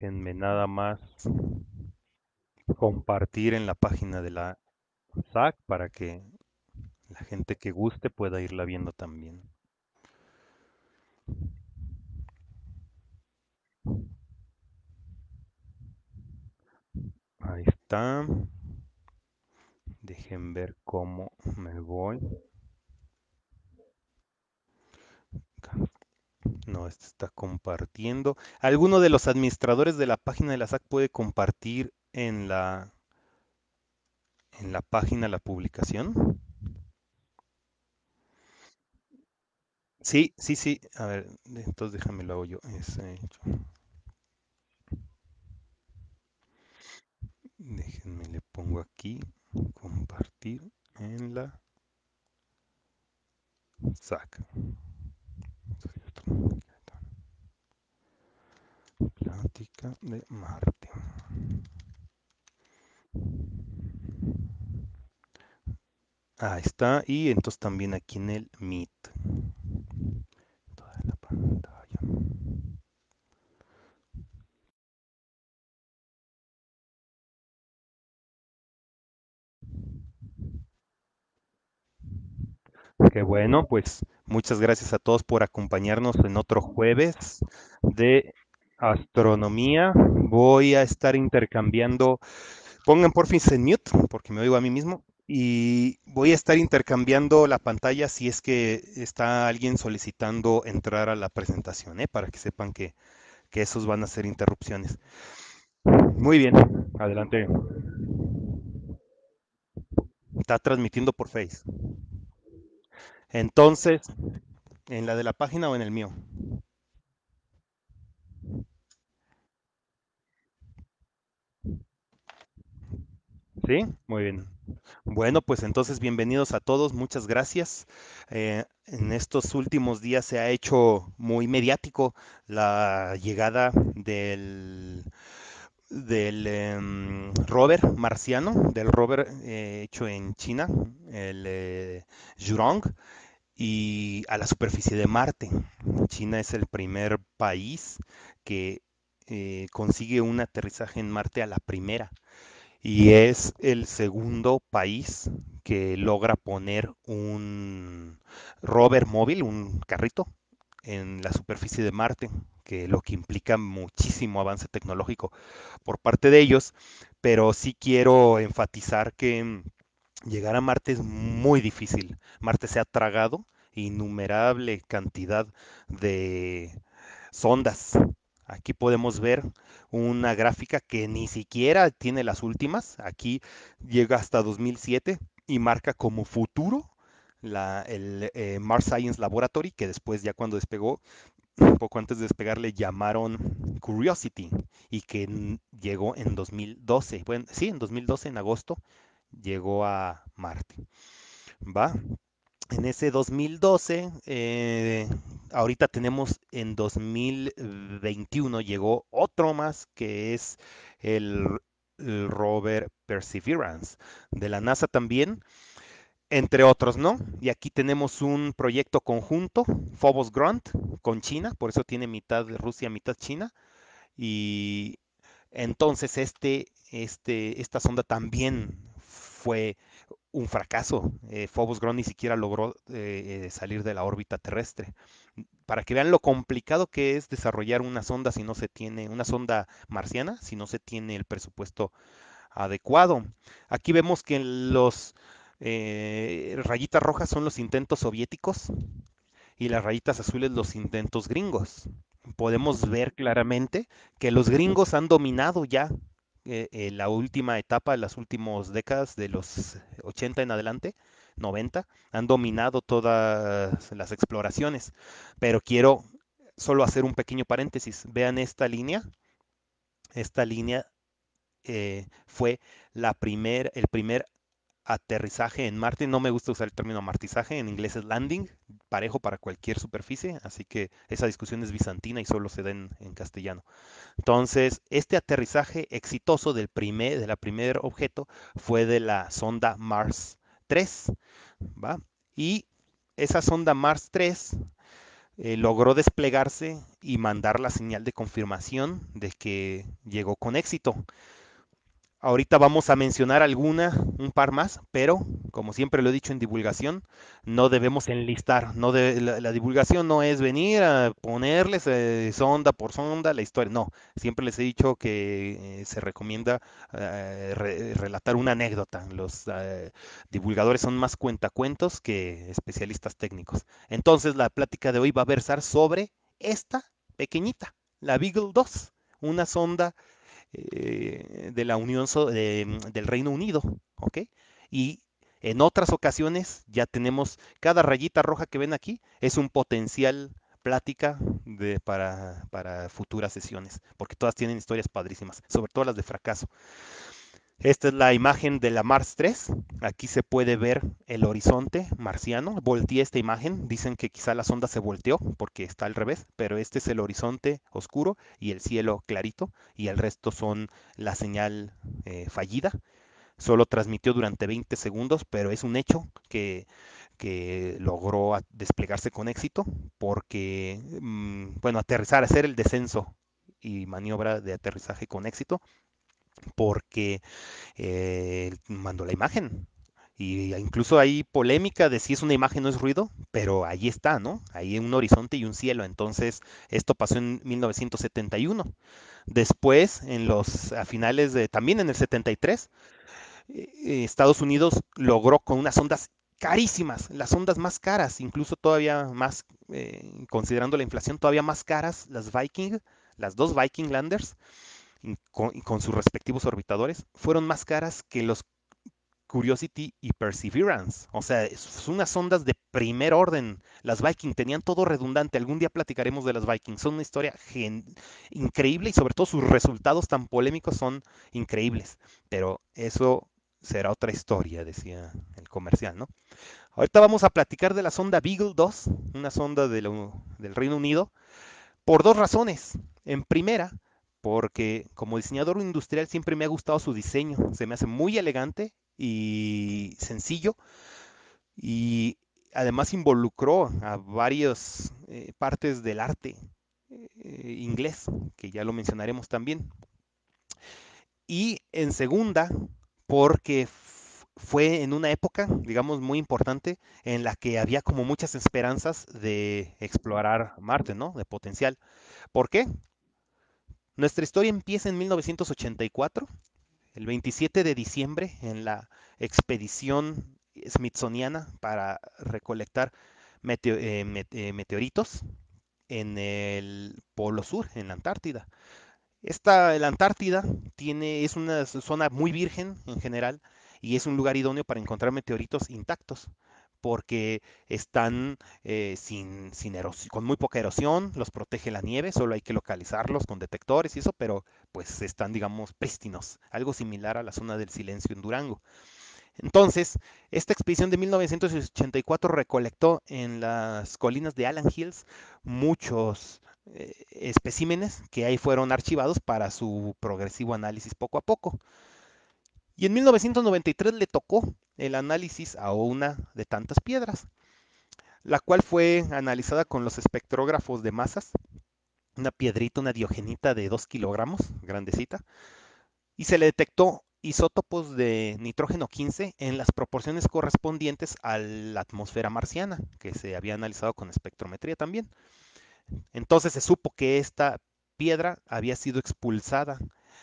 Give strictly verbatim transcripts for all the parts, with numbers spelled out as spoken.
Déjenme nada más compartir en la página de la S A C para que la gente que guste pueda irla viendo también. Ahí está. Dejen ver cómo me voy. No, este está compartiendo. ¿Alguno de los administradores de la página de la S A C puede compartir en la, en la página la publicación? Sí, sí, sí. A ver, entonces déjame lo hago yo. Es, eh, déjenme le pongo aquí compartir en la S A C. Plática de Marte. Ahí está. Y entonces también aquí en el Meet. Toda la pantalla. Qué bueno, pues muchas gracias a todos por acompañarnos en otro jueves de astronomía. Voy a estar intercambiando, pongan por fin en mute, porque me oigo a mí mismo, y voy a estar intercambiando la pantalla si es que está alguien solicitando entrar a la presentación, ¿eh? Para que sepan que, que esos van a ser interrupciones. Muy bien, adelante. Está transmitiendo por Face. Entonces, ¿en la de la página o en el mío? Sí, muy bien. Bueno, pues entonces bienvenidos a todos, muchas gracias. Eh, en estos últimos días se ha hecho muy mediático la llegada del, del em, rover marciano, del rover eh, hecho en China, el eh, Zhurong, y a la superficie de Marte. China es el primer país que eh, consigue un aterrizaje en Marte a la primera y es el segundo país que logra poner un rover móvil, un carrito, en la superficie de Marte, que lo que implica muchísimo avance tecnológico por parte de ellos, pero sí quiero enfatizar que llegar a Marte es muy difícil. Marte se ha tragado innumerable cantidad de sondas. Aquí podemos ver una gráfica que ni siquiera tiene las últimas. Aquí llega hasta dos mil siete y marca como futuro la, el eh, Mars Science Laboratory, que después ya cuando despegó, un poco antes de despegar, le llamaron Curiosity y que llegó en dos mil doce. Bueno, sí, en dos mil doce, en agosto, llegó a Marte. ¿Va? En ese dos mil doce, eh, ahorita tenemos en dos mil veintiuno, llegó otro más que es el, el rover Perseverance de la NASA también, entre otros, ¿no? Y aquí tenemos un proyecto conjunto, Phobos Grunt, con China, por eso tiene mitad de Rusia, mitad China, y entonces este, este, esta sonda también fue un fracaso. Eh, Phobos Ground ni siquiera logró eh, eh, salir de la órbita terrestre. Para que vean lo complicado que es desarrollar una sonda si no se tiene, una sonda marciana, si no se tiene el presupuesto adecuado. Aquí vemos que los eh, rayitas rojas son los intentos soviéticos y las rayitas azules los intentos gringos. Podemos ver claramente que los gringos han dominado ya eh, eh, la última etapa, las últimas décadas de los ochenta en adelante, noventa, han dominado todas las exploraciones. Pero quiero solo hacer un pequeño paréntesis. Vean esta línea. Esta línea eh, fue la primer, el primer aterrizaje en Marte. No me gusta usar el término amartizaje, en inglés es landing, parejo para cualquier superficie, así que esa discusión es bizantina y solo se da en, en castellano. Entonces, este aterrizaje exitoso del primer, de la primer objeto fue de la sonda Mars tres, ¿va? Y esa sonda Mars tres eh, logró desplegarse y mandar la señal de confirmación de que llegó con éxito. Ahorita vamos a mencionar alguna, un par más, pero como siempre lo he dicho en divulgación, no debemos enlistar. No de, la, la divulgación no es venir a ponerles eh, sonda por sonda la historia. No, siempre les he dicho que eh, se recomienda eh, re, relatar una anécdota. Los eh, divulgadores son más cuentacuentos que especialistas técnicos. Entonces la plática de hoy va a versar sobre esta pequeñita, la Beagle dos, una sonda eh, de la Unión so de, del Reino Unido, ¿ok? Y en otras ocasiones ya tenemos cada rayita roja que ven aquí es un potencial plática de, para, para futuras sesiones, porque todas tienen historias padrísimas, sobre todo las de fracaso. Esta es la imagen de la Mars tres. Aquí se puede ver el horizonte marciano. Volteé esta imagen. Dicen que quizá la sonda se volteó porque está al revés, pero este es el horizonte oscuro y el cielo clarito y el resto son la señal eh, fallida. Solo transmitió durante veinte segundos, pero es un hecho que, que logró desplegarse con éxito porque, mmm, bueno, aterrizar, hacer el descenso y maniobra de aterrizaje con éxito porque eh, mandó la imagen. Y incluso hay polémica de si es una imagen o es ruido, pero ahí está, ¿no? Ahí hay un horizonte y un cielo. Entonces, esto pasó en mil novecientos setenta y uno. Después, en los, a finales de, también en el setenta y tres, eh, Estados Unidos logró con unas ondas carísimas, las ondas más caras, incluso todavía más, eh, considerando la inflación, todavía más caras, las Viking, las dos Viking Landers, y con, y con sus respectivos orbitadores, fueron más caras que los Curiosity y Perseverance. O sea, son unas ondas de primer orden. Las Viking tenían todo redundante. Algún día platicaremos de las Viking. Son una historia increíble y sobre todo sus resultados tan polémicos son increíbles. Pero eso será otra historia, decía el comercial, ¿no? Ahorita vamos a platicar de la sonda Beagle dos, una sonda de lo, del Reino Unido, por dos razones. En primera, porque como diseñador industrial siempre me ha gustado su diseño, se me hace muy elegante y sencillo y además involucró a varias eh, partes del arte eh, inglés, que ya lo mencionaremos también. Y en segunda, porque fue en una época, digamos, muy importante en la que había como muchas esperanzas de explorar Marte, ¿no? De potencial. ¿Por qué? Nuestra historia empieza en mil novecientos ochenta y cuatro, el veintisiete de diciembre, en la expedición smithsoniana para recolectar meteo- eh, met- eh, meteoritos en el Polo Sur, en la Antártida. Esta, la Antártida tiene, es una zona muy virgen en general y es un lugar idóneo para encontrar meteoritos intactos porque están eh, sin, sin eros- con muy poca erosión, los protege la nieve, solo hay que localizarlos con detectores y eso, pero pues están, digamos, prístinos, algo similar a la zona del Silencio en Durango. Entonces, esta expedición de mil novecientos ochenta y cuatro recolectó en las colinas de Allen Hills muchos eh, especímenes que ahí fueron archivados para su progresivo análisis poco a poco. Y en mil novecientos noventa y tres le tocó el análisis a una de tantas piedras, la cual fue analizada con los espectrógrafos de masas, una piedrita, una diogenita de dos kilogramos, grandecita, y se le detectó isótopos de nitrógeno quince en las proporciones correspondientes a la atmósfera marciana, que se había analizado con espectrometría también. Entonces se supo que esta piedra había sido expulsada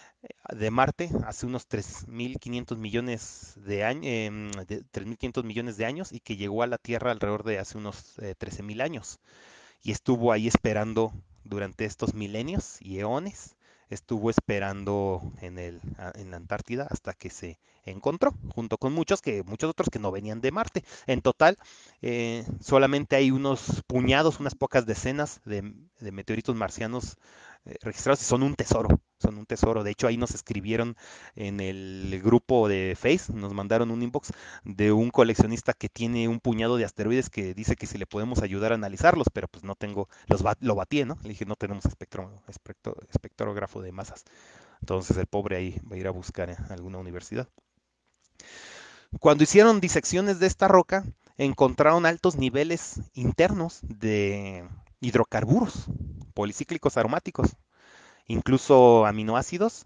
de Marte hace unos tres mil quinientos millones de años, eh, de tres mil quinientos millones de años y que llegó a la Tierra alrededor de hace unos eh, trece mil años y estuvo ahí esperando durante estos milenios y eones, estuvo esperando en, el, en la Antártida hasta que se encontró, junto con muchos, que, muchos otros que no venían de Marte. En total, eh, solamente hay unos puñados, unas pocas decenas de, de meteoritos marcianos eh, registrados y son un tesoro, son un tesoro. De hecho, ahí nos escribieron en el grupo de Face, nos mandaron un inbox de un coleccionista que tiene un puñado de asteroides que dice que si le podemos ayudar a analizarlos, pero pues no tengo, los bat, lo batí, ¿no? Le dije, no tenemos espectro, espectro, espectrógrafo de masas. Entonces el pobre ahí va a ir a buscar a alguna universidad. Cuando hicieron disecciones de esta roca, encontraron altos niveles internos de hidrocarburos policíclicos aromáticos, incluso aminoácidos,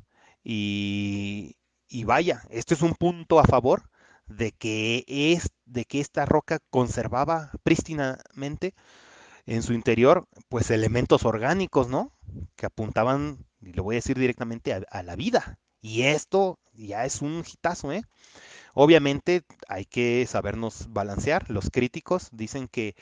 y, y vaya, esto es un punto a favor de que, es, de que esta roca conservaba prístinamente en su interior, pues elementos orgánicos, ¿no? Que apuntaban, y lo voy a decir directamente, a, a la vida. Y esto ya es un hitazo, ¿eh? Obviamente hay que sabernos balancear. Los críticos dicen que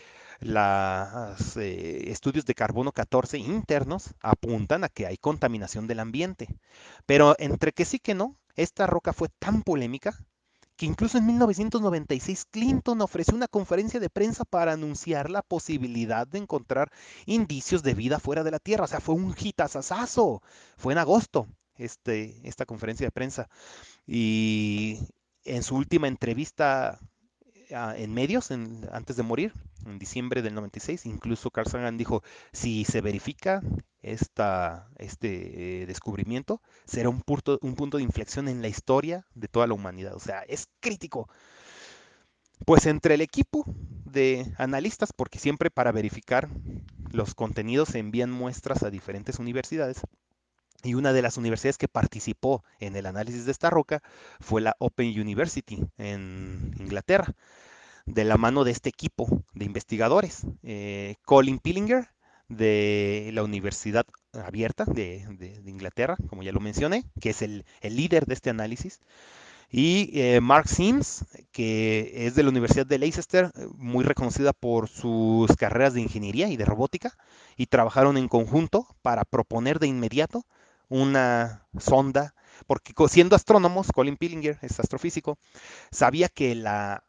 los eh, estudios de carbono catorce internos apuntan a que hay contaminación del ambiente. Pero entre que sí que no, esta roca fue tan polémica que incluso en mil novecientos noventa y seis Clinton ofreció una conferencia de prensa para anunciar la posibilidad de encontrar indicios de vida fuera de la Tierra. O sea, fue un hitazazazo. Fue en agosto este, esta conferencia de prensa. Y en su última entrevista uh, en medios, en, antes de morir, en diciembre del noventa y seis, incluso Carl Sagan dijo, si se verifica esta, este eh, descubrimiento, será un punto, un punto de inflexión en la historia de toda la humanidad. O sea, es crítico. Pues entre el equipo de analistas, porque siempre para verificar los contenidos se envían muestras a diferentes universidades, y una de las universidades que participó en el análisis de esta roca fue la Open University en Inglaterra, de la mano de este equipo de investigadores. Eh, Colin Pillinger, de la Universidad Abierta de, de, de, Inglaterra, como ya lo mencioné, que es el, el líder de este análisis, y eh, Mark Sims, que es de la Universidad de Leicester, muy reconocida por sus carreras de ingeniería y de robótica, y trabajaron en conjunto para proponer de inmediato una sonda, porque siendo astrónomos, Colin Pillinger es astrofísico, sabía que la,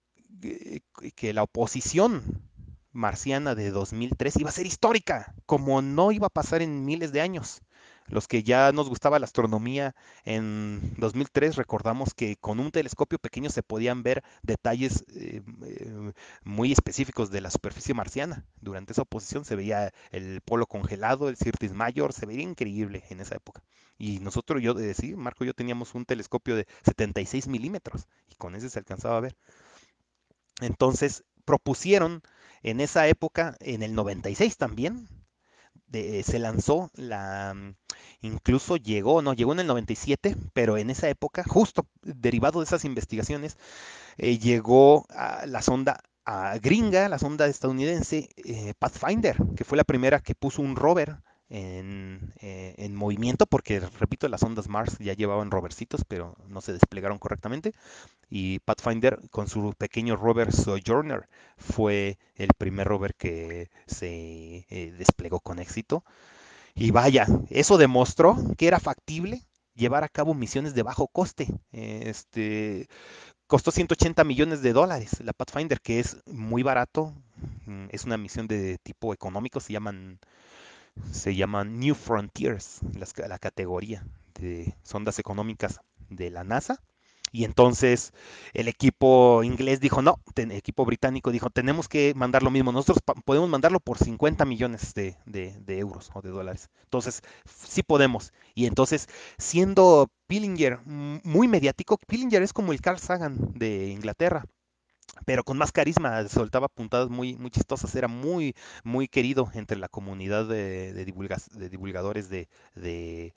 que la oposición marciana de dos mil tres iba a ser histórica, como no iba a pasar en miles de años. Los que ya nos gustaba la astronomía en dos mil tres recordamos que con un telescopio pequeño se podían ver detalles eh, eh, muy específicos de la superficie marciana. Durante esa oposición se veía el polo congelado, el Syrtis Major, se veía increíble en esa época. Y nosotros, yo, eh, sí, Marco y yo teníamos un telescopio de setenta y seis milímetros y con ese se alcanzaba a ver. Entonces propusieron en esa época, en el noventa y seis también, de, se lanzó la, incluso llegó, no, llegó en el noventa y siete, pero en esa época, justo derivado de esas investigaciones, eh, llegó a la sonda a gringa, la sonda estadounidense eh, Pathfinder, que fue la primera que puso un rover en, eh, en, movimiento, porque repito, las ondas Mars ya llevaban rovercitos, pero no se desplegaron correctamente, y Pathfinder con su pequeño rover Sojourner fue el primer rover que se eh, desplegó con éxito. Y vaya, eso demostró que era factible llevar a cabo misiones de bajo coste. Este, costó ciento ochenta millones de dólares la Pathfinder, que es muy barato. Es una misión de tipo económico, se llaman, se llaman New Frontiers, las, la categoría de sondas económicas de la NASA. Y entonces el equipo inglés dijo, no, el equipo británico dijo, tenemos que mandar lo mismo, nosotros podemos mandarlo por cincuenta millones de, de, de, euros o de dólares. Entonces, sí podemos. Y entonces, siendo Pillinger muy mediático, Pillinger es como el Carl Sagan de Inglaterra, pero con más carisma, soltaba puntadas muy, muy chistosas, era muy, muy querido entre la comunidad de, de, divulga, de divulgadores de, de,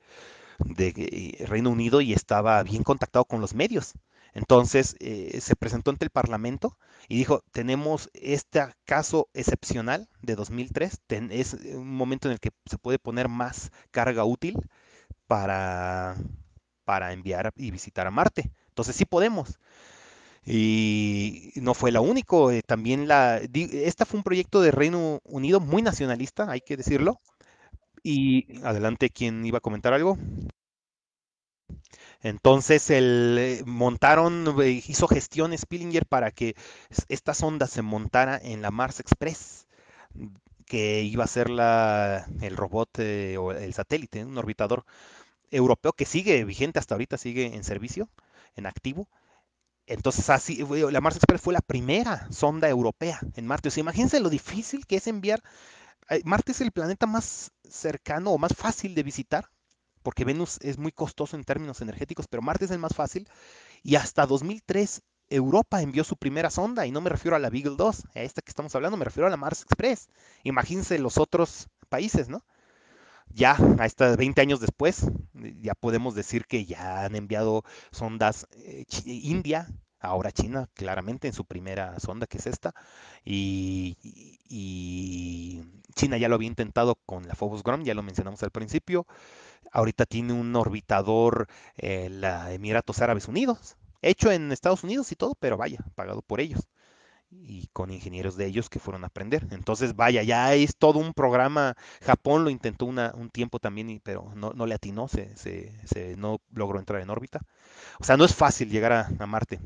de Reino Unido y estaba bien contactado con los medios. Entonces eh, se presentó ante el Parlamento y dijo, tenemos este caso excepcional de dos mil tres, ten, es un momento en el que se puede poner más carga útil para, para enviar y visitar a Marte. Entonces sí podemos. Y no fue la único, eh, también la, di, esta fue un proyecto de Reino Unido muy nacionalista, hay que decirlo. Y adelante, ¿quién iba a comentar algo? Entonces el, eh, montaron, eh, hizo gestiones Pillinger para que esta sonda se montara en la Mars Express, que iba a ser la, el robot eh, o el satélite, un orbitador europeo que sigue vigente hasta ahorita, sigue en servicio, en activo. Entonces, así, la Mars Express fue la primera sonda europea en Marte. O sea, imagínense lo difícil que es enviar. Marte es el planeta más cercano o más fácil de visitar, porque Venus es muy costoso en términos energéticos, pero Marte es el más fácil. Y hasta dos mil tres Europa envió su primera sonda, y no me refiero a la Beagle dos, a esta que estamos hablando, me refiero a la Mars Express. Imagínense los otros países, ¿no? Ya, hasta veinte años después, ya podemos decir que ya han enviado sondas eh, India, ahora China, claramente en su primera sonda, que es esta, y, y China ya lo había intentado con la Phobos Ground, ya lo mencionamos al principio. Ahorita tiene un orbitador, eh, la Emiratos Árabes Unidos, hecho en Estados Unidos y todo, pero vaya, pagado por ellos y con ingenieros de ellos que fueron a aprender. Entonces, vaya, ya es todo un programa. Japón lo intentó una, un tiempo también, y- pero no, no le atinó, se, se- se- no logró entrar en órbita. O sea, no es fácil llegar a, a Marte.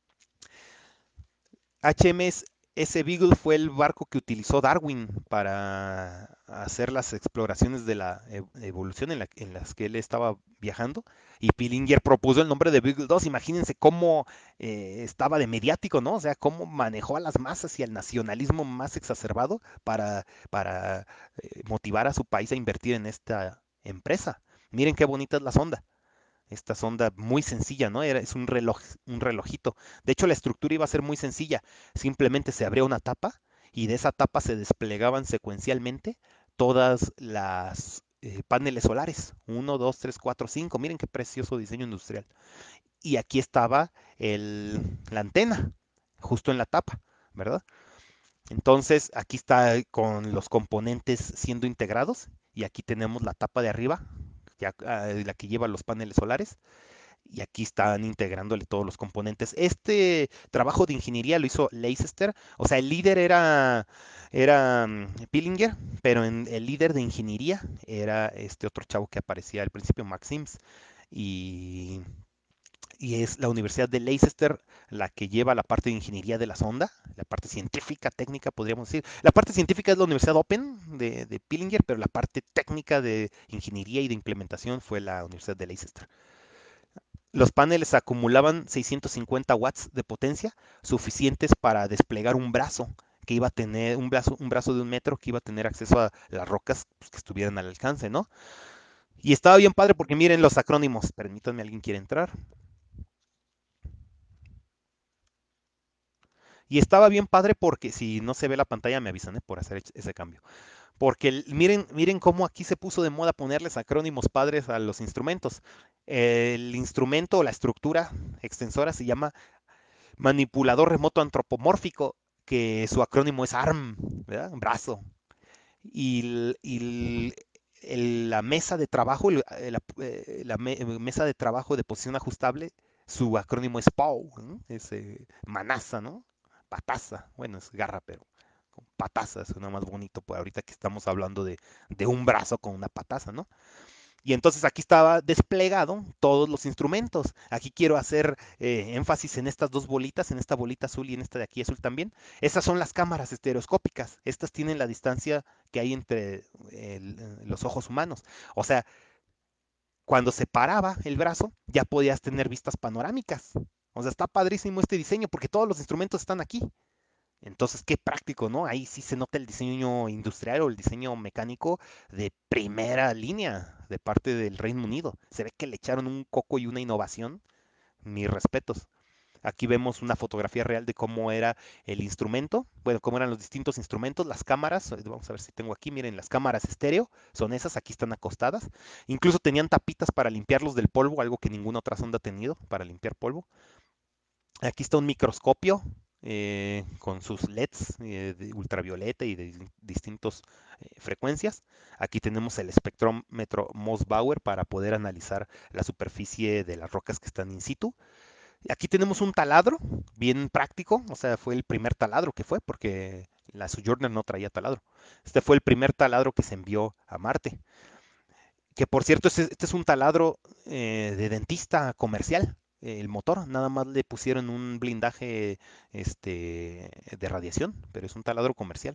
H M S Beagle fue el barco que utilizó Darwin para hacer las exploraciones de la e- evolución en, la- en las que él estaba viajando. Y Pillinger propuso el nombre de Beagle dos. Imagínense cómo eh, estaba de mediático, ¿no? O sea, cómo manejó a las masas y al nacionalismo más exacerbado para, para eh, motivar a su país a invertir en esta empresa. Miren qué bonita es la sonda. Esta sonda muy sencilla, ¿no? Era, es un reloj, un relojito. De hecho, la estructura iba a ser muy sencilla. Simplemente se abría una tapa, y de esa tapa se desplegaban secuencialmente todas las eh, paneles solares. Uno, dos, tres, cuatro, cinco. Miren qué precioso diseño industrial. Y aquí estaba el, la antena, justo en la tapa, ¿verdad? Entonces, aquí está con los componentes siendo integrados, y aquí tenemos la tapa de arriba, ya, ah, la que lleva los paneles solares, y aquí están integrándole todos los componentes. Este trabajo de ingeniería lo hizo Leicester, o sea, el líder era, era um, Pillinger, pero en, el líder de ingeniería era este otro chavo que aparecía al principio, Max Sims, y, y es la Universidad de Leicester la que lleva la parte de ingeniería de la sonda, la parte científica, técnica, podríamos decir. La parte científica es la Universidad Open de, de Pillinger, pero la parte técnica de ingeniería y de implementación fue la Universidad de Leicester. Los paneles acumulaban seiscientos cincuenta watts de potencia, suficientes para desplegar un brazo que iba a tener un brazo, un brazo de un metro, que iba a tener acceso a las rocas, pues, que estuvieran al alcance, ¿no? Y estaba bien padre porque miren los acrónimos. Permítanme, alguien quiere entrar. Y estaba bien padre porque si no se ve la pantalla me avisan, ¿eh? Por hacer ese cambio. Porque el- miren, miren cómo aquí se puso de moda ponerles acrónimos padres a los instrumentos. El instrumento o la estructura extensora se llama manipulador remoto antropomórfico, que su acrónimo es ARM, ¿verdad? Brazo. Y, el- y el- el- la mesa de trabajo, el- la, eh, la me- mesa de trabajo de posición ajustable, su acrónimo es POW, ¿no? Es eh, manaza, ¿no? Pataza, bueno, es garra, pero con pataza suena más bonito, pues ahorita que estamos hablando de, de un brazo con una pataza, ¿no? Y entonces aquí estaba desplegado todos los instrumentos. Aquí quiero hacer eh, énfasis en estas dos bolitas, en esta bolita azul y en esta de aquí azul también. Esas son las cámaras estereoscópicas. Estas tienen la distancia que hay entre el, eh, los ojos humanos. O sea, cuando se paraba el brazo, ya podías tener vistas panorámicas. O sea, está padrísimo este diseño porque todos los instrumentos están aquí. Entonces, qué práctico, ¿no? Ahí sí se nota el diseño industrial o el diseño mecánico de primera línea de parte del Reino Unido. Se ve que le echaron un coco y una innovación. Mis respetos. Aquí vemos una fotografía real de cómo era el instrumento, bueno, cómo eran los distintos instrumentos, las cámaras. Vamos a ver si tengo aquí, miren, las cámaras estéreo son esas, aquí están acostadas. Incluso tenían tapitas para limpiarlos del polvo, algo que ninguna otra sonda ha tenido para limpiar polvo. Aquí está un microscopio eh, con sus L E Ds eh, de ultravioleta y de distintas eh, frecuencias. Aquí tenemos el espectrómetro Moss-Bauer para poder analizar la superficie de las rocas que están in situ. Aquí tenemos un taladro bien práctico, o sea, fue el primer taladro que fue, porque la Sojourner no traía taladro. Este fue el primer taladro que se envió a Marte. Que por cierto, este, este es un taladro eh, de dentista comercial. El motor, nada más le pusieron un blindaje este, de radiación, pero es un taladro comercial.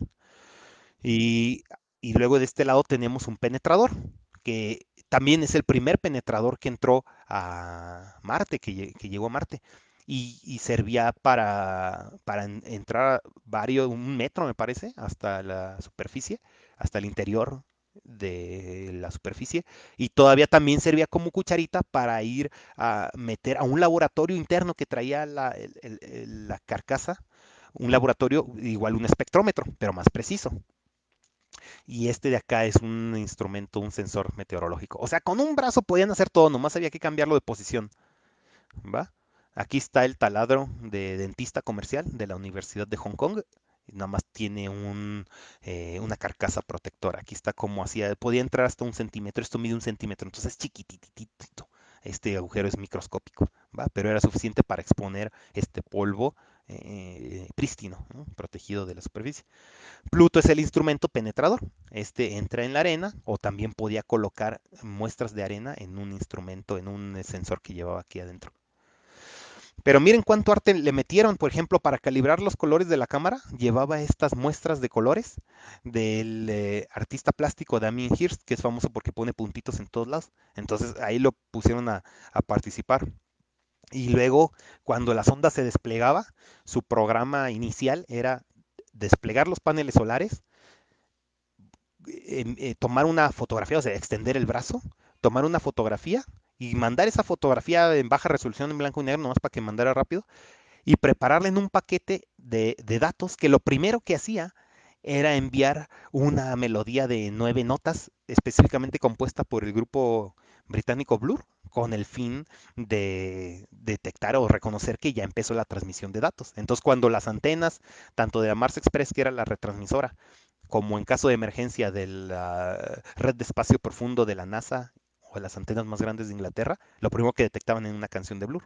Y, y luego de este lado tenemos un penetrador, que también es el primer penetrador que entró a Marte, que, lle- que llegó a Marte. Y, y servía para, para en- entrar varios, un metro me parece, hasta la superficie, hasta el interior. de la superficie y todavía también servía como cucharita para ir a meter a un laboratorio interno que traía la, el- el- el- la carcasa, un laboratorio igual un espectrómetro, pero más preciso. Y este de acá es un instrumento, un sensor meteorológico. O sea, con un brazo podían hacer todo, nomás había que cambiarlo de posición, ¿va? Aquí está el taladro de dentista comercial de la Universidad de Hong Kong. Nada más tiene un, eh, una carcasa protectora. Aquí está como hacía, podía entrar hasta un centímetro. Esto mide un centímetro, entonces es chiquititito. Este agujero es microscópico, ¿va? Pero era suficiente para exponer este polvo eh, prístino, ¿no? Protegido de la superficie. Pluto es el instrumento penetrador. Este entra en la arena o también podía colocar muestras de arena en un instrumento, en un sensor que llevaba aquí adentro. Pero miren cuánto arte le metieron, por ejemplo, para calibrar los colores de la cámara, llevaba estas muestras de colores del eh, artista plástico Damien Hirst, que es famoso porque pone puntitos en todos lados. Entonces ahí lo pusieron a, a participar. Y luego, cuando la sonda se desplegaba, su programa inicial era desplegar los paneles solares, eh, eh, tomar una fotografía, o sea, extender el brazo, tomar una fotografía y mandar esa fotografía en baja resolución en blanco y negro, nomás para que mandara rápido, y prepararla en un paquete de, de datos que lo primero que hacía era enviar una melodía de nueve notas específicamente compuesta por el grupo británico Blur con el fin de detectar o reconocer que ya empezó la transmisión de datos. Entonces, cuando las antenas, tanto de la Mars Express, que era la retransmisora, como en caso de emergencia de la red de espacio profundo de la NASA o las antenas más grandes de Inglaterra, lo primero que detectaban en una canción de Blur.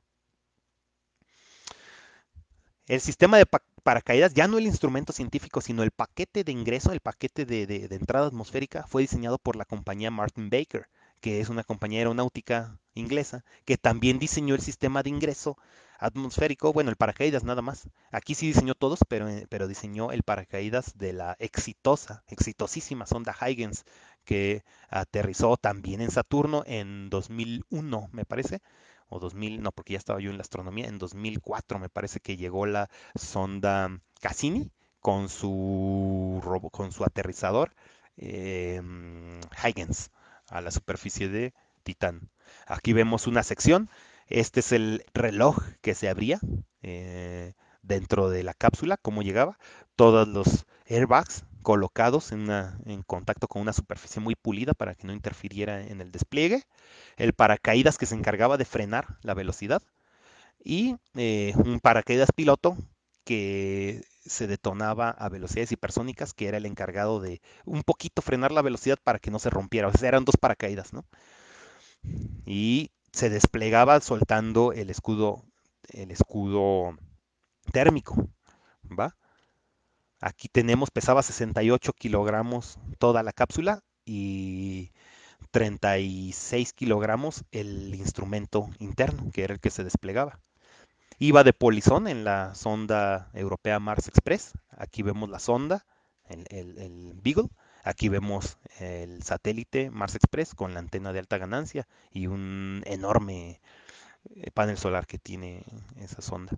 El sistema de pa- paracaídas, ya no el instrumento científico, sino el paquete de ingreso, el paquete de, de- de entrada atmosférica, fue diseñado por la compañía Martin Baker, que es una compañía aeronáutica inglesa, que también diseñó el sistema de ingreso atmosférico, bueno, el paracaídas nada más. Aquí sí diseñó todos, pero, eh, pero diseñó el paracaídas de la exitosa, exitosísima sonda Huygens, que aterrizó también en Saturno en dos mil uno, me parece, o dos mil, no, porque ya estaba yo en la astronomía, en dos mil cuatro me parece que llegó la sonda Cassini con su, robo, con su aterrizador eh, Huygens a la superficie de Titán. Aquí vemos una sección, este es el reloj que se abría eh, dentro de la cápsula, cómo llegaba, todos los airbags colocados en, una, en contacto con una superficie muy pulida para que no interfiriera en el despliegue, el paracaídas que se encargaba de frenar la velocidad y eh, un paracaídas piloto que se detonaba a velocidades hipersónicas, que era el encargado de un poquito frenar la velocidad para que no se rompiera. O sea, eran dos paracaídas, ¿no? Y se desplegaba soltando el escudo, el escudo térmico, ¿va? Aquí tenemos, pesaba sesenta y ocho kilogramos toda la cápsula y treinta y seis kilogramos el instrumento interno, que era el que se desplegaba. Iba de polizón en la sonda europea Mars Express. Aquí vemos la sonda, el, el, el Beagle. Aquí vemos el satélite Mars Express con la antena de alta ganancia y un enorme eh, panel solar que tiene esa sonda.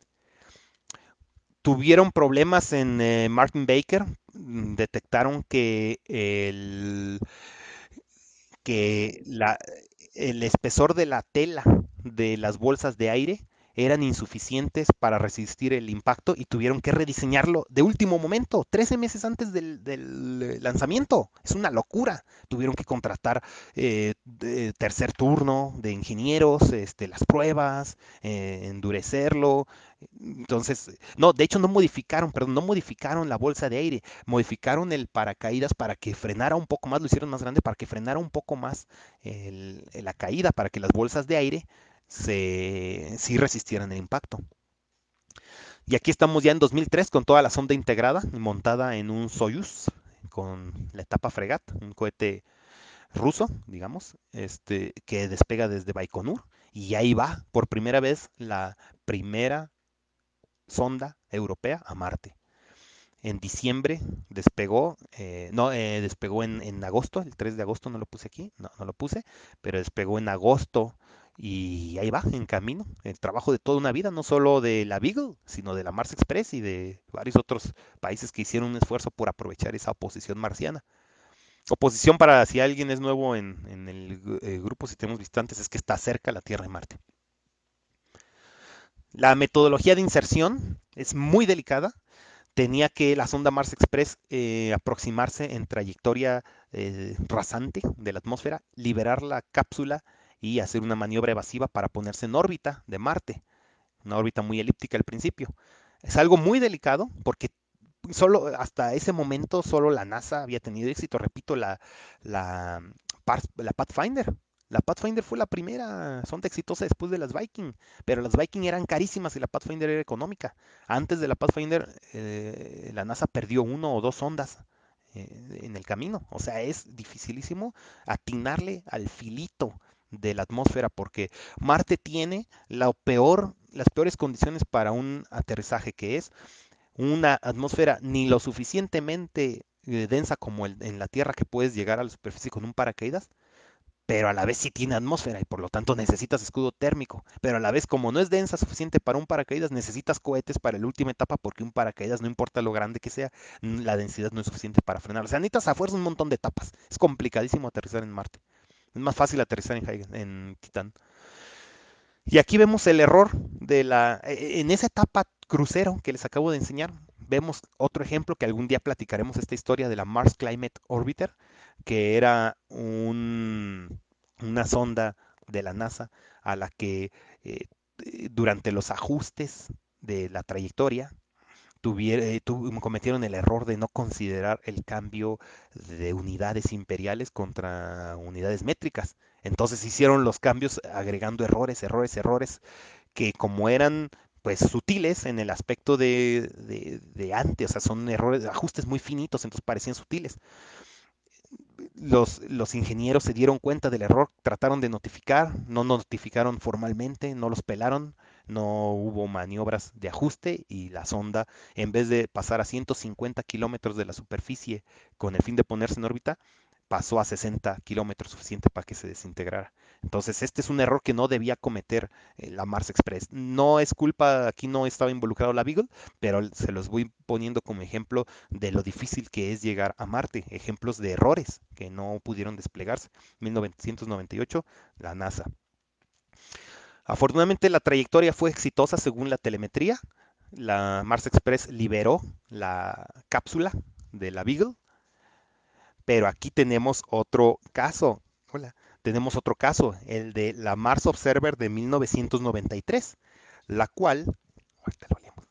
Tuvieron problemas en eh, Martin Baker, mm, detectaron que el, que la, el espesor de la tela de las bolsas de aire eran insuficientes para resistir el impacto y tuvieron que rediseñarlo de último momento, trece meses antes del, del lanzamiento. Es una locura. Tuvieron que contratar eh, de tercer turno de ingenieros, este, las pruebas, eh, endurecerlo. Entonces, no, de hecho no modificaron, perdón, no modificaron la bolsa de aire, modificaron el paracaídas para que frenara un poco más, lo hicieron más grande para que frenara un poco más el, la caída, para que las bolsas de aire se, sí resistieran el impacto. Y aquí estamos ya en dos mil tres con toda la sonda integrada, montada en un Soyuz, con la etapa Fregat, un cohete ruso, digamos, este, que despega desde Baikonur. Y ahí va, por primera vez, la primera sonda europea a Marte. En diciembre despegó, eh, no, eh, despegó en, en agosto, el tres de agosto no lo puse aquí, no, no lo puse, pero despegó en agosto y ahí va, en camino. El trabajo de toda una vida, no solo de la Beagle, sino de la Mars Express y de varios otros países que hicieron un esfuerzo por aprovechar esa oposición marciana. Oposición para si alguien es nuevo en, en el eh, grupo, si tenemos visitantes, es que está cerca la Tierra y Marte. La metodología de inserción es muy delicada. Tenía que la sonda Mars Express eh, aproximarse en trayectoria eh, rasante de la atmósfera, liberar la cápsula y hacer una maniobra evasiva para ponerse en órbita de Marte, una órbita muy elíptica al principio. Es algo muy delicado porque solo hasta ese momento solo la NASA había tenido éxito, repito, la, la, la Pathfinder. La Pathfinder fue la primera sonda exitosa después de las Viking, pero las Viking eran carísimas y la Pathfinder era económica. Antes de la Pathfinder, eh, la NASA perdió uno o dos sondas eh, en el camino. O sea, es dificilísimo atinarle al filito de la atmósfera porque Marte tiene la peor, las peores condiciones para un aterrizaje, que es una atmósfera ni lo suficientemente eh, densa como el, en la Tierra, que puedes llegar a la superficie con un paracaídas, pero a la vez sí tiene atmósfera y por lo tanto necesitas escudo térmico, pero a la vez como no es densa suficiente para un paracaídas, necesitas cohetes para la última etapa porque un paracaídas, no importa lo grande que sea, la densidad no es suficiente para frenar. O sea, necesitas a fuerza un montón de etapas. Es complicadísimo aterrizar en Marte. Es más fácil aterrizar en, en Titán. Y aquí vemos el error de la, e, en esa etapa crucero que les acabo de enseñar, vemos otro ejemplo que algún día platicaremos, esta historia de la Mars Climate Orbiter, que era un, una sonda de la NASA a la que eh, durante los ajustes de la trayectoria tuviera, eh, tu, cometieron el error de no considerar el cambio de unidades imperiales contra unidades métricas. Entonces hicieron los cambios agregando errores, errores, errores, que como eran pues sutiles en el aspecto de, de, de antes, o sea, son errores, ajustes muy finitos, entonces parecían sutiles. Los, los ingenieros se dieron cuenta del error, trataron de notificar, no notificaron formalmente, no los pelaron, no hubo maniobras de ajuste y la sonda, en vez de pasar a ciento cincuenta kilómetros de la superficie con el fin de ponerse en órbita, pasó a sesenta kilómetros, suficiente para que se desintegrara. Entonces, este es un error que no debía cometer eh, la Mars Express. No es culpa, aquí no estaba involucrado la Beagle, pero se los voy poniendo como ejemplo de lo difícil que es llegar a Marte, ejemplos de errores que no pudieron desplegarse. mil novecientos noventa y ocho, la NASA. Afortunadamente la trayectoria fue exitosa según la telemetría. La Mars Express liberó la cápsula de la Beagle, pero aquí tenemos otro caso. Hola, tenemos otro caso, el de la Mars Observer de mil novecientos noventa y tres, la cual, ahorita lo leemos,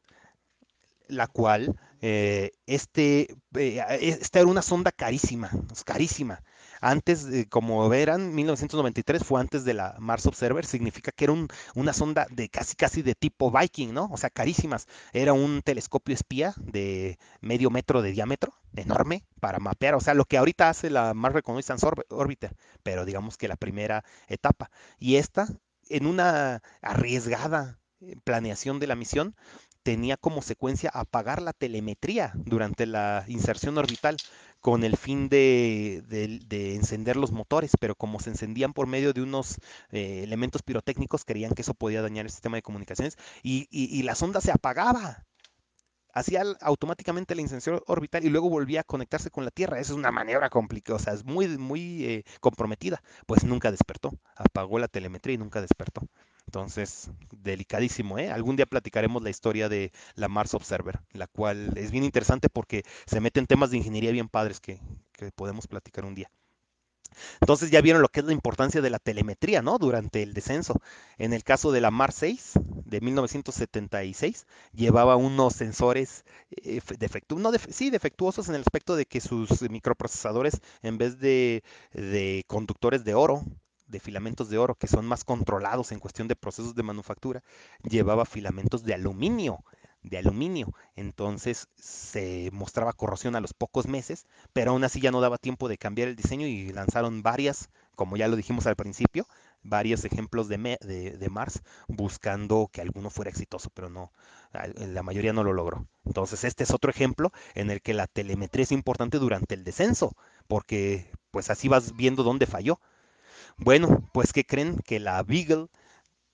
la cual, eh, este, eh, esta era una sonda carísima, carísima. Antes, eh, como verán, mil novecientos noventa y tres fue antes de la Mars Observer, significa que era un, una sonda de casi casi de tipo Viking, ¿no? O sea, carísimas. Era un telescopio espía de medio metro de diámetro, enorme, para mapear, o sea, lo que ahorita hace la Mars Reconnaissance Orbiter, pero digamos que la primera etapa. Y esta, en una arriesgada eh, planeación de la misión, tenía como secuencia apagar la telemetría durante la inserción orbital con el fin de, de, de encender los motores, pero como se encendían por medio de unos eh, elementos pirotécnicos, creían que eso podía dañar el sistema de comunicaciones y, y, y la sonda se apagaba. Hacía automáticamente la inserción orbital y luego volvía a conectarse con la Tierra. Esa es una maniobra complicada, o sea, es muy, muy eh, comprometida. Pues nunca despertó, apagó la telemetría y nunca despertó. Entonces, delicadísimo, ¿eh? Algún día platicaremos la historia de la Mars Observer, la cual es bien interesante porque se mete en temas de ingeniería bien padres que, que podemos platicar un día. Entonces ya vieron lo que es la importancia de la telemetría, ¿no? Durante el descenso. En el caso de la Mars seis de mil novecientos setenta y seis, llevaba unos sensores eh, defectu no def sí, defectuosos en el aspecto de que sus microprocesadores, en vez de, de conductores de oro, de filamentos de oro, que son más controlados en cuestión de procesos de manufactura, llevaba filamentos de aluminio de aluminio, entonces se mostraba corrosión a los pocos meses, pero aún así ya no daba tiempo de cambiar el diseño y lanzaron varias, como ya lo dijimos al principio, varios ejemplos de, me, de, de Mars buscando que alguno fuera exitoso, pero no, la mayoría no lo logró. Entonces este es otro ejemplo en el que la telemetría es importante durante el descenso, porque pues así vas viendo dónde falló. Bueno, pues ¿qué creen? Que la Beagle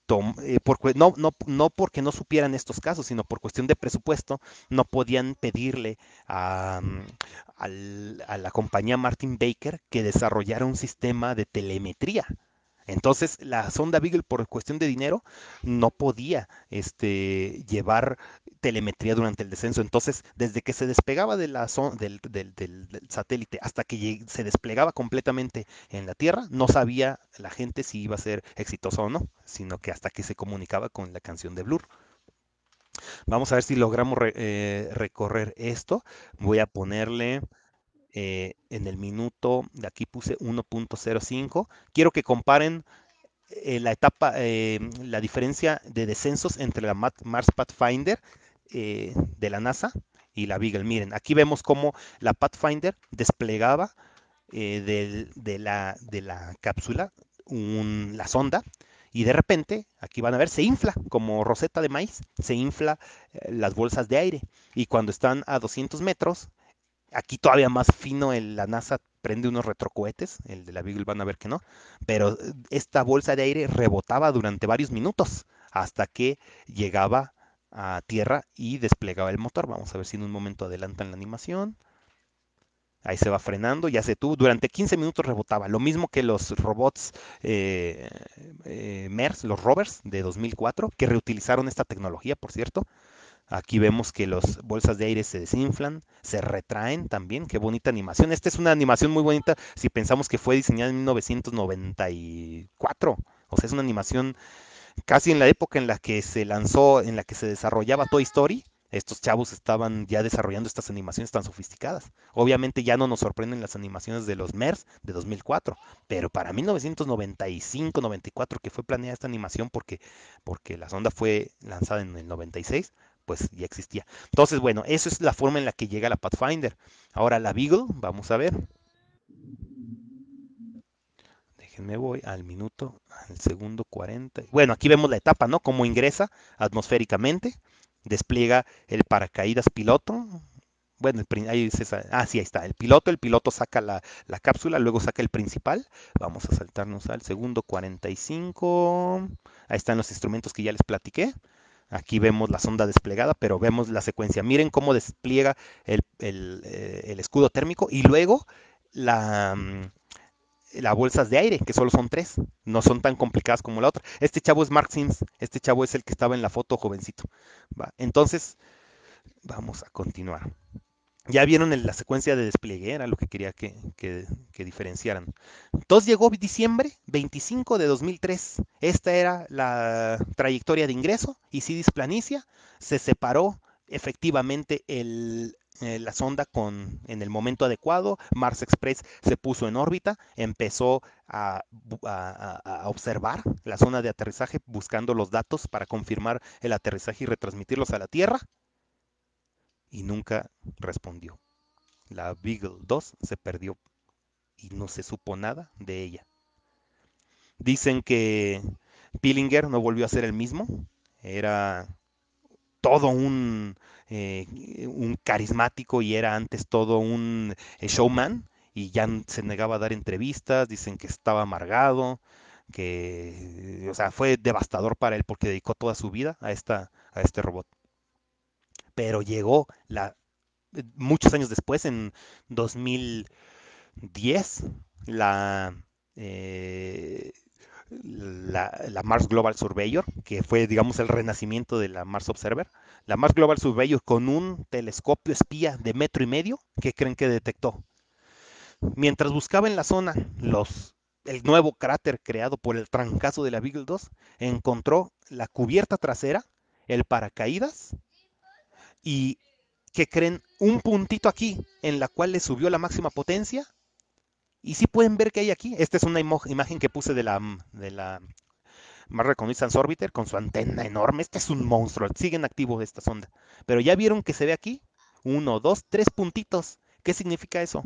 tom- eh, por cue- no, no, no porque no supieran estos casos, sino por cuestión de presupuesto, no podían pedirle a, mm, al- a la compañía Martin Baker que desarrollara un sistema de telemetría. Entonces, la sonda Beagle, por cuestión de dinero, no podía este, llevar telemetría durante el descenso. Entonces, desde que se despegaba de la son- del, del- del- del satélite hasta que lleg- se desplegaba completamente en la Tierra, no sabía la gente si iba a ser exitoso o no, sino que hasta que se comunicaba con la canción de Blur. Vamos a ver si logramos re- eh, recorrer esto. Voy a ponerle eh, en el minuto, de aquí puse uno punto cero cinco. Quiero que comparen eh, la etapa, eh, la diferencia de descensos entre la Mars Pathfinder eh, de la NASA y la Beagle. Miren, aquí vemos cómo la Pathfinder desplegaba eh, del- de, la, de la cápsula un- la sonda y de repente, aquí van a ver, se infla como roseta de maíz, se infla eh, las bolsas de aire y cuando están a doscientos metros, aquí todavía más fino, el, la NASA prende unos retrocohetes, el de la Beagle van a ver que no, pero eh, esta bolsa de aire rebotaba durante varios minutos hasta que llegaba a tierra y desplegaba el motor. Vamos a ver si en un momento adelantan la animación. Ahí se va frenando, ya se tuvo. Durante quince minutos rebotaba. Lo mismo que los robots eh, eh, MERS, los rovers de dos mil cuatro, que reutilizaron esta tecnología, por cierto. Aquí vemos que las bolsas de aire se desinflan, se retraen también. Qué bonita animación. Esta es una animación muy bonita si pensamos que fue diseñada en mil novecientos noventa y cuatro. O sea, es una animación casi en la época en la que se lanzó, en la que se desarrollaba Toy Story. Estos chavos estaban ya desarrollando estas animaciones tan sofisticadas. Obviamente ya no nos sorprenden las animaciones de los MERS de dos mil cuatro, pero para mil novecientos noventa y cinco, noventa y cuatro, que fue planeada esta animación porque, porque la sonda fue lanzada en el noventa y seis, pues ya existía. Entonces, bueno, eso es la forma en la que llega la Pathfinder. Ahora la Beagle, vamos a ver. Déjenme voy al minuto, al segundo cuarenta. Bueno, aquí vemos la etapa, ¿no? Cómo ingresa atmosféricamente, despliega el paracaídas piloto. Bueno, el, ahí se, ah, sí, ahí está. El piloto, el piloto saca la, la cápsula, luego saca el principal. Vamos a saltarnos al segundo cuarenta y cinco. Ahí están los instrumentos que ya les platiqué. Aquí vemos la sonda desplegada, pero vemos la secuencia. Miren cómo despliega el, el, eh, el escudo térmico y luego la, mm, las bolsas de aire, que solo son tres, no son tan complicadas como la otra. Este chavo es Mark Sims, este chavo es el que estaba en la foto jovencito. ¿Va? Entonces, vamos a continuar. Ya vieron en la secuencia de despliegue, era lo que quería que, que, que diferenciaran. Entonces llegó diciembre veinticinco de dos mil tres. Esta era la trayectoria de ingreso. Isidis Planitia se separó efectivamente el, eh, la sonda con, en el momento adecuado. Mars Express se puso en órbita, empezó a, a, a, observar la zona de aterrizaje buscando los datos para confirmar el aterrizaje y retransmitirlos a la Tierra y nunca respondió. La Beagle dos se perdió y no se supo nada de ella. Dicen que Pillinger no volvió a ser el mismo, era todo un, eh, un carismático y era antes todo un eh, showman y ya se negaba a dar entrevistas, dicen que estaba amargado, que, o sea, fue devastador para él porque dedicó toda su vida a, esta, a este robot. Pero llegó la, muchos años después, en dos mil diez, la, eh, la, la, Mars Global Surveyor, que fue, digamos, el renacimiento de la Mars Observer. La Mars Global Surveyor con un telescopio espía de metro y medio, ¿qué creen que detectó? Mientras buscaba en la zona los, el nuevo cráter creado por el trancazo de la Beagle dos, encontró la cubierta trasera, el paracaídas y, ¿qué creen? Un puntito aquí en la cual le subió la máxima potencia. Y sí pueden ver que hay aquí. Esta es una imagen que puse de la, de la Mars Reconnaissance Orbiter con su antena enorme. Este es un monstruo. Siguen activos esta sonda. Pero ya vieron que se ve aquí. Uno, dos, tres puntitos. ¿Qué significa eso?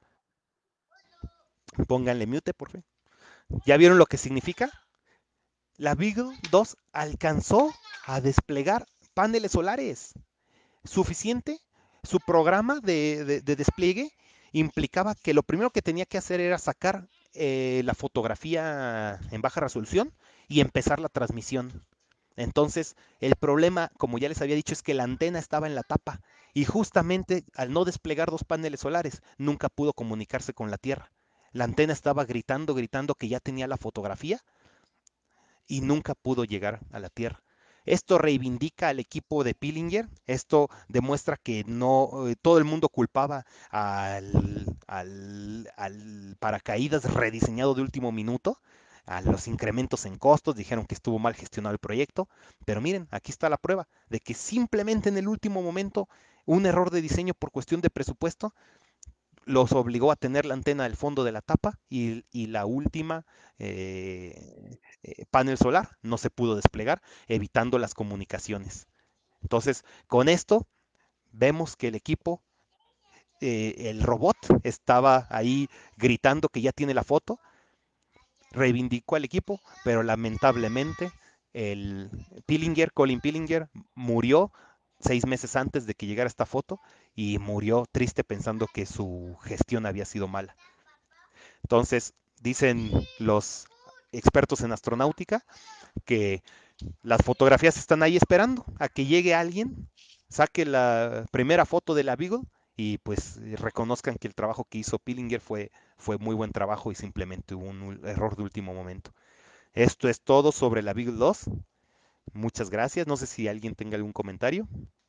Pónganle mute, por favor. ¿Ya vieron lo que significa? La Beagle dos alcanzó a desplegar paneles solares. Suficiente. Su programa de, de, de despliegue implicaba que lo primero que tenía que hacer era sacar eh, la fotografía en baja resolución y empezar la transmisión. Entonces, el problema, como ya les había dicho, es que la antena estaba en la tapa y justamente al no desplegar dos paneles solares, nunca pudo comunicarse con la Tierra. La antena estaba gritando, gritando que ya tenía la fotografía y nunca pudo llegar a la Tierra. Esto reivindica al equipo de Pillinger, esto demuestra que no eh, todo el mundo culpaba al, al, al paracaídas rediseñado de último minuto, a los incrementos en costos, dijeron que estuvo mal gestionado el proyecto, pero miren, aquí está la prueba de que simplemente en el último momento un error de diseño por cuestión de presupuesto los obligó a tener la antena al fondo de la tapa y, y la última eh, eh, panel solar no se pudo desplegar, evitando las comunicaciones. Entonces, con esto vemos que el equipo, eh, el robot, estaba ahí gritando que ya tiene la foto, reivindicó al equipo, pero lamentablemente el Pillinger, Colin Pillinger, murió seis meses antes de que llegara esta foto y murió triste pensando que su gestión había sido mala. Entonces, dicen los expertos en astronáutica que las fotografías están ahí esperando a que llegue alguien, saque la primera foto de la Beagle y pues reconozcan que el trabajo que hizo Pillinger fue, fue muy buen trabajo y simplemente hubo un error de último momento. Esto es todo sobre la Beagle dos. Muchas gracias. No sé si alguien tenga algún comentario.